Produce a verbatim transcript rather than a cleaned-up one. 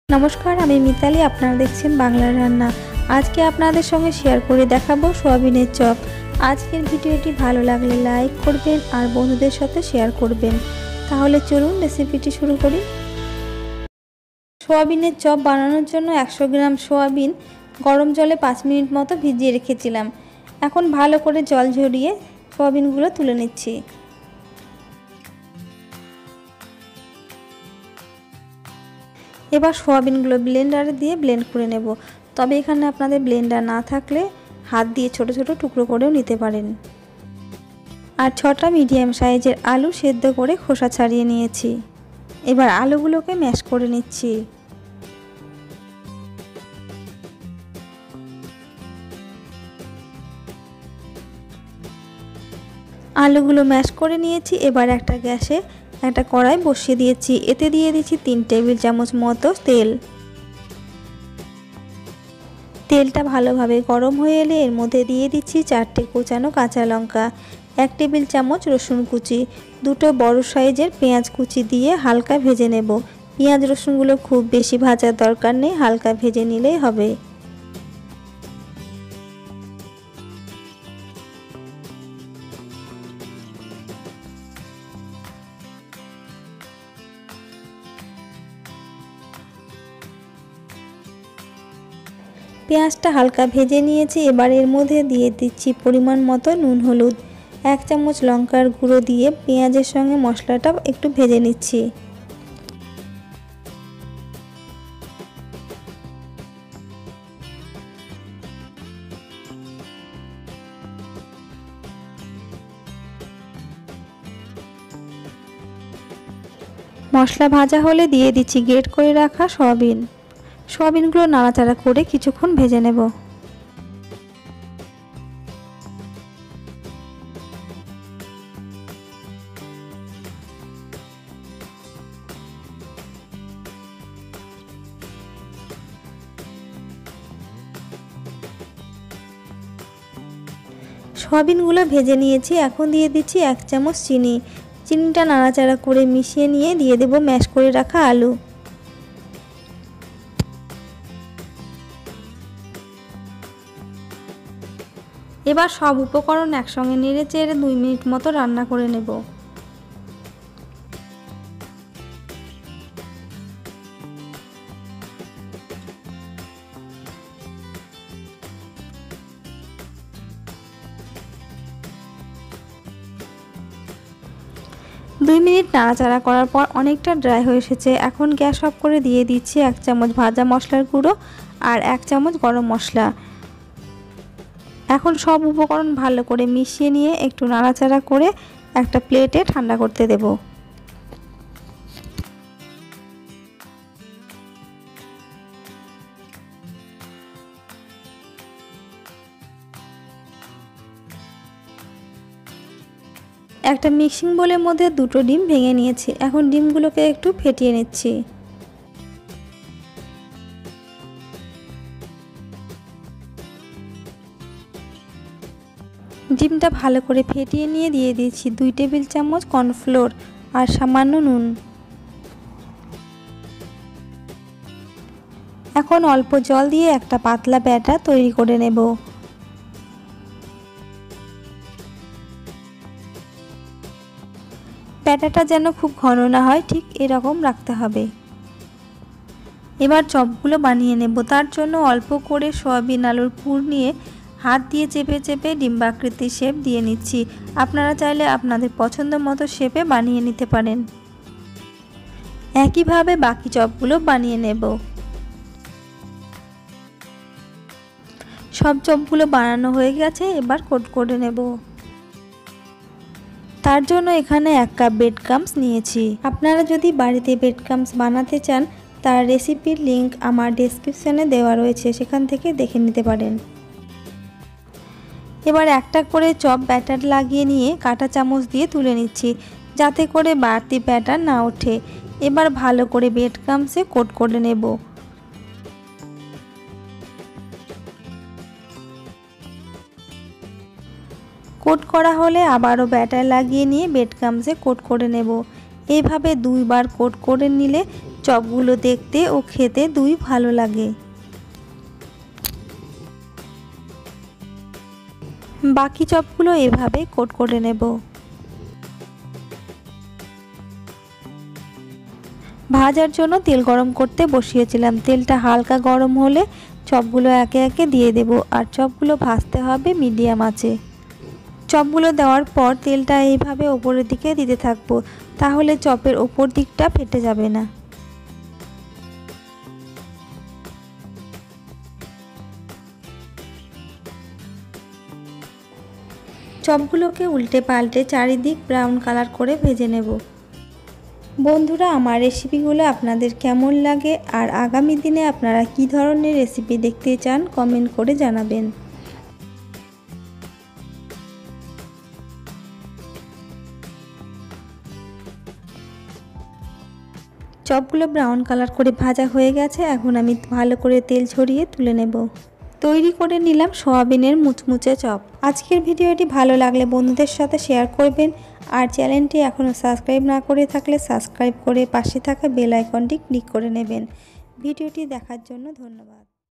নমস্কার, আমি মিতালি। আপনারা দেখছেন বাংলার রান্না। আজকে আপনাদের সঙ্গে শেয়ার করে দেখাবো সোয়াবিনের চপ। আজকের ভিডিওটি ভালো লাগলে লাইক করবেন আর বন্ধুদের সাথে শেয়ার করবেন। তাহলে চলুন রেসিপিটি শুরু করি। সোয়াবিনের চপ বানানোর জন্য একশো গ্রাম সোয়াবিন গরম জলে পাঁচ মিনিট মতো ভিজিয়ে রেখেছিলাম। এখন ভালো করে জল ঝরিয়ে সোয়াবিনগুলো তুলে নিচ্ছি। এবার সোয়াবিনগুলো ব্লেন্ডারে দিয়ে ব্লেন্ড করে নেব। তবে এখানে আপনাদের ব্লেন্ডার না থাকলে হাত দিয়ে ছোট ছোট টুকরো করেও নিতে পারেন। আর ছটা মিডিয়াম সাইজের আলু সেদ্ধ করে খোসা ছাড়িয়ে নিয়েছি। এবার আলুগুলোকে ম্যাশ করে নিচ্ছি। আলুগুলো ম্যাশ করে নিয়েছি। এবার একটা গ্যাসে একটা কড়াই বসিয়ে দিয়েছি। এতে দিয়ে দিচ্ছি তিন টেবিল চামচ মতো তেল। তেলটা ভালোভাবে গরম হয়ে এলে এর মধ্যে দিয়ে দিচ্ছি চারটে কোচানো কাঁচা লঙ্কা, এক টেবিল চামচ রসুন কুচি, দুটো বড় সাইজের পেঁয়াজ কুচি দিয়ে হালকা ভেজে নেব। পেঁয়াজ রসুনগুলো খুব বেশি ভাজার দরকার নেই, হালকা ভেজে নিলেই হবে। পেঁয়াজটা হালকা ভেজে নিয়েছি। এবার এর মধ্যে দিয়ে দিচ্ছি পরিমাণ মতো নুন, হলুদ, এক চামচ লঙ্কার গুঁড়ো দিয়ে পেঁয়াজের সঙ্গে মশলাটা একটু ভেজে নিচ্ছি। মশলা ভাজা হলে দিয়ে দিচ্ছি গ্রেট করে রাখা সয়াবিন। সয়াবিনগুলো নাড়াচাড়া করে কিছুক্ষণ ভেজে নেব। সয়াবিনগুলো ভেজে নিয়েছি। এখন দিয়ে দিচ্ছি এক চামচ চিনি। চিনিটা নাড়াচাড়া করে মিশিয়ে নিয়ে দিয়ে দেব ম্যাশ করে রাখা আলু। এবার সব উপকরণ একসঙ্গে নেড়ে চেড়ে দুই মিনিট মতো রান্না করে নেব। দুই মিনিট নাড়াচাড়া করার পর অনেকটা ড্রাই হয়ে এসেছে। এখন গ্যাস অফ করে দিয়ে দিচ্ছি এক চামচ ভাজা মশলার গুঁড়ো আর এক চামচ গরম মশলা। এখন সব উপকরণ ভালো করে মিশিয়ে নিয়ে একটু নাড়াচাড়া করে একটা প্লেটে ঠান্ডা করতে দেব। একটা মিক্সিং বোলের মধ্যে দুটো ডিম ভেঙে নিয়েছি। এখন ডিমগুলোকে একটু ফেটিয়ে নিচ্ছি। ডিমটা ভালো করে ফেটিয়ে নিয়ে দিয়ে দিয়েছি দুই টেবিল চামচ কর্নফ্লোর আর সামান্য নুন। এখন অল্প জল দিয়ে একটা পাতলা ব্যাটার তৈরি করে নেব। ব্যাটারটা যেন খুব ঘন না হয়, ঠিক এরকম রাখতে হবে। এবার চপগুলো বানিয়ে নেব। তার জন্য অল্প করে সয়াবিন আলুর পুর নিয়ে হাত দিয়ে চেপে চেপে ডিম্বাকৃতির শেপ দিয়ে নিচ্ছি। আপনারা চাইলে আপনাদের পছন্দ মতো শেপে বানিয়ে নিতে পারেন। একইভাবে বাকি চপগুলো বানিয়ে নেব। সব চপগুলো বানানো হয়ে গেছে। এবার কোট করে নেব। তার জন্য এখানে এক কাপ ব্রেড ক্রাম্বস নিয়েছি। আপনারা যদি বাড়িতে ব্রেড ক্রাম্বস বানাতে চান তার রেসিপির লিংক আমার ডেসক্রিপশনে দেওয়া রয়েছে, সেখান থেকে দেখে নিতে পারেন। এবার একটা করে চপ ব্যাটার লাগিয়ে নিয়ে কাঁটা চামচ দিয়ে তুলে নিচ্ছি, যাতে করে বাড়তি ব্যাটার না ওঠে। এবার ভালো করে ব্রেড ক্রাম্বসে কোট করে নেব। কোট করা হলে আবারও ব্যাটার লাগিয়ে নিয়ে ব্রেড ক্রাম্বসে কোট করে নেব। এইভাবে দুইবার কোট করে নিলে চপগুলো দেখতে ও খেতে দুই ভালো লাগে। বাকি চপগুলো এভাবে কোট করে নেব। ভাজার জন্য তেল গরম করতে বসিয়েছিলাম। তেলটা হালকা গরম হলে চপগুলো একে একে দিয়ে দেব। আর চপগুলো ভাজতে হবে মিডিয়াম আঁচে। চপগুলো দেওয়ার পর তেলটা এইভাবে ওপরের দিকে দিতে থাকবো, তাহলে চপের ওপর দিকটা ফেটে যাবে না। চপগুলোকে উল্টে পাল্টে চারিদিক ব্রাউন কালার করে ভেজে নেব। বন্ধুরা, আমার রেসিপিগুলো আপনাদের কেমন লাগে আর আগামী দিনে আপনারা কী ধরনের রেসিপি দেখতে চান কমেন্ট করে জানাবেন। চপগুলো ব্রাউন কালার করে ভাজা হয়ে গেছে। এখন আমি ভালো করে তেল ছড়িয়ে তুলে নেব। তৈরি করে নিলাম সয়াবিনের মুচমুচে চপ। আজকের ভিডিওটি ভালো লাগলে বন্ধুদের সাথে শেয়ার করবেন আর চ্যানেলটি এখনও সাবস্ক্রাইব না করে থাকলে সাবস্ক্রাইব করে পাশে থাকা বেল আইকনটি ক্লিক করে নেবেন। ভিডিওটি দেখার জন্য ধন্যবাদ।